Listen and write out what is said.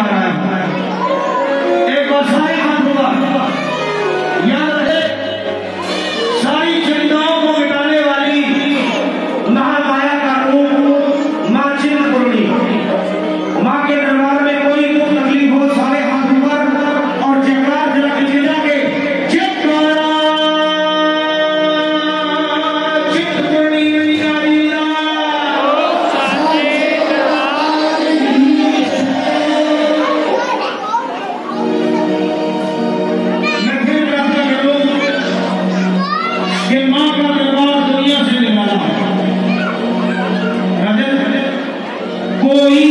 रहा हूं। एक बार सारे हाथ होगा, याद रहे सारी चिंताओं को मिटाने वाली महामाया का रूप मां चिंतपूर्णी। मां के दरबार में कोई दुख तकलीफ हो, सारे हाथ ऊपर और जयकार जरा के जाके जयकारा चिंतपूर्णी कोई